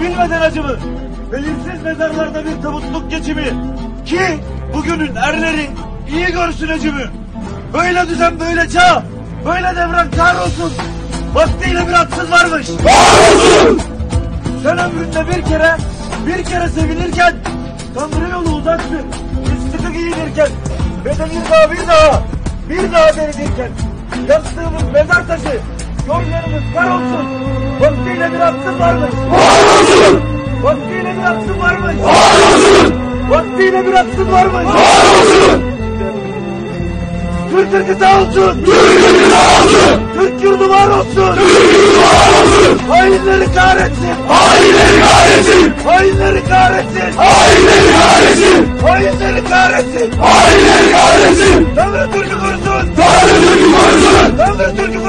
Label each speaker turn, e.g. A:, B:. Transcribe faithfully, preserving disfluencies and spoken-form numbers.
A: Bilmeden acımı, belirsiz mezarlarda bir tabutluk geçimi, ki bugünün erleri iyi görsün acımı. Böyle düzen, böyle çağ, böyle devran kahrolsun. Vaktiyle bir haksız varmış. Kahrolsun! Sen ömründe bir kere, bir kere sevinirken, Tanrı yolu uzaktı, bir sıkı giyinirken, ve de bir daha, bir daha, bir daha derinirken, yastığımız mezar taşı, yollarımız kar olsun. Vaktiyle bir haksız varmış. Kahrolsun! Vaktiyle bir haksız varmış. Kahrolsun! Vaktiyle bir haksız varmış. Kahrolsun! Türk ırkı sağ olsun. Türk ırkı sağ olsun. Türk yurdu var olsun. Türk yurdu var olsun. Hainleri kahretsin. Hainleri kahretsin. Hainleri kahretsin. Hainleri kahretsin. Hainleri kahretsin. Hainleri kahretsin. Tanrı Türk'ü korusun. Tanrı Türk'ü korusun. Tanrı Türk'ü